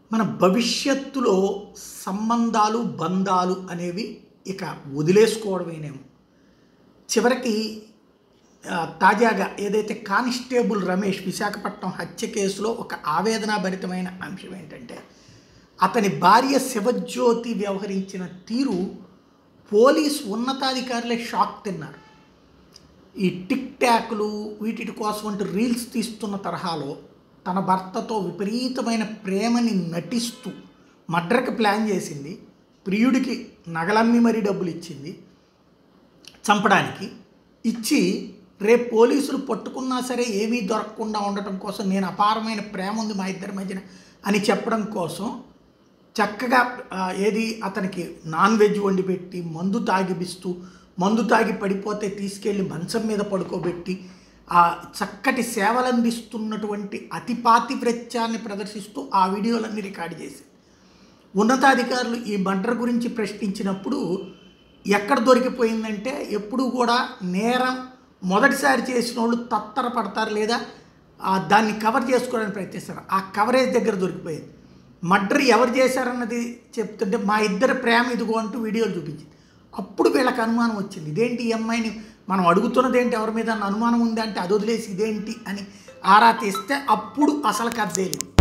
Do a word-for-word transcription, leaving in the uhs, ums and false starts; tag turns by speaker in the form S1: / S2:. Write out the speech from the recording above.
S1: మన భవిష్యత్తులో సంబంధాలు, బంధాలు అనేవి ఇక వదిలేసుకోవడమేనేమో. చివరికి ఆహ్, తాజాగా ఏదైతే కానిస్టేబుల్ రమేష్ విశాఖపట్నం హత్య కేసులో ఒక ఆవేదనాభరితమైన అంశం ఏంటంటే, అతని భార్య శివజ్యోతి వ్యవహరించిన తీరు పోలీస్ ఉన్నతాధికారులే షాక్ తిన్నారు. ఈ టిక్ టాక్‌లు వీటిటి కోసం అంటూ రీల్స్ తీస్తున్న తరహాలో తన భర్తతో విపరీతమైన ప్రేమని నటిస్తూ మర్డర్‌కి ప్లాన్ చేసింది. ప్రియుడికి నగలమ్మి మరీ డబ్బులు ఇచ్చింది చంపడానికి. ఇచ్చి రేపు పోలీసులు పట్టుకున్నా సరే ఏమీ దొరకకుండా ఉండటం కోసం నేను అపారమైన ప్రేమ ఉంది మా ఇద్దరి మధ్యన అని చెప్పడం కోసం చక్కగా ఆహ్, ఏది అతనికి నాన్ వెజ్ వండి పెట్టి, మందు తాగిపిస్తూ, మందు తాగి పడిపోతే తీసుకెళ్ళి మంచం మీద పడుకోబెట్టి, ఆ చక్కటి సేవలందిస్తున్నటువంటి అతి పాతివ్రత్యాన్ని ప్రదర్శిస్తూ ఆ వీడియోలన్నీ రికార్డ్ చేసి ఉన్నతాధికారులు ఈ మర్డర్ గురించి ప్రశ్నించినప్పుడు ఎక్కడ దొరికిపోయిందంటే, ఎప్పుడూ కూడా నేరం మొదటిసారి చేసిన వాళ్ళు తత్తర పడతారు లేదా ఆహ్, దాన్ని కవర్ చేసుకోవడానికి ప్రయత్నిస్తారు. ఆ కవరేజ్ దగ్గర దొరికిపోయింది. మర్డర్ ఎవరు చేశారన్నది చెప్తుంటే మా ఇద్దరి ప్రేమ ఇదిగో అంటూ వీడియోలు చూపించింది. అప్పుడు వీళ్ళకి అనుమానం వచ్చింది. ఇదేంటి ఈ అమ్మాయిని మనం అడుగుతున్నది ఏంటి, ఎవరి మీద అనుమానం ఉంది అంటే అది వదిలేసి ఇదేంటి అని ఆరా తీస్తే అప్పుడు అసలు కథ తేలింది.